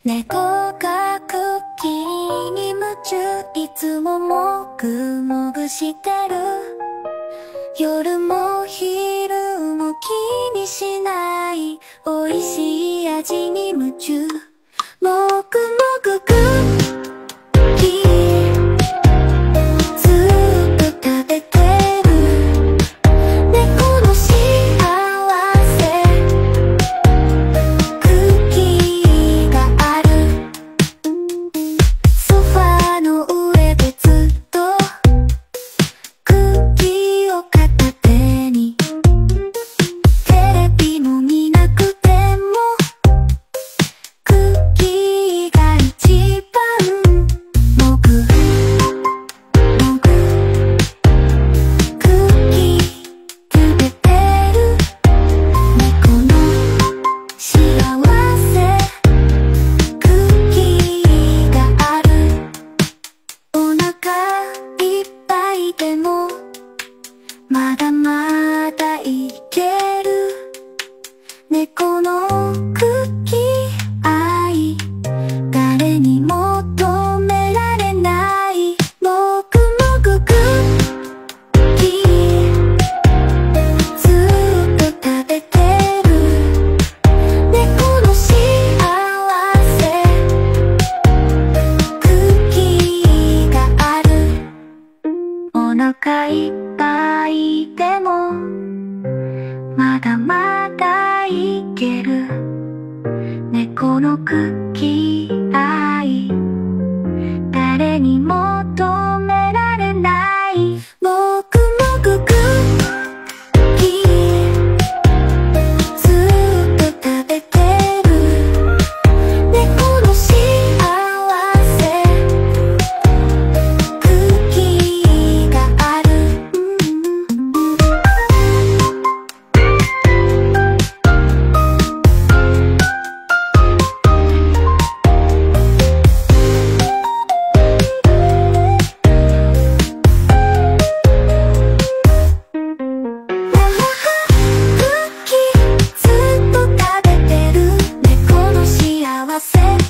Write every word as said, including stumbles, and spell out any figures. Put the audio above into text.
猫がクッキーに夢中、いつももぐもぐしてる。夜も昼も気にしない、美味しい味に夢中。もぐもぐクッキーずっと食べてる。猫の幸せクッキーがある。ソファーの上でずっとクッキーを片手に、テレビも見なくてもクッキーが一番。もぐもぐクッキー食べてる。猫の幸せクッキーがある。お腹いっぱいでもまだまだいける。猫のクッキー愛、誰にも止められない。もぐもぐクッキーずっと食べてる。猫の幸せクッキーがある。お腹いっぱいでもまだまだいける。猫のクッキー愛、誰にも止められない。もぐもぐクッキーずっと食べてる。猫の幸せクッキーがある。クッキーずっと食べてる。猫の幸せ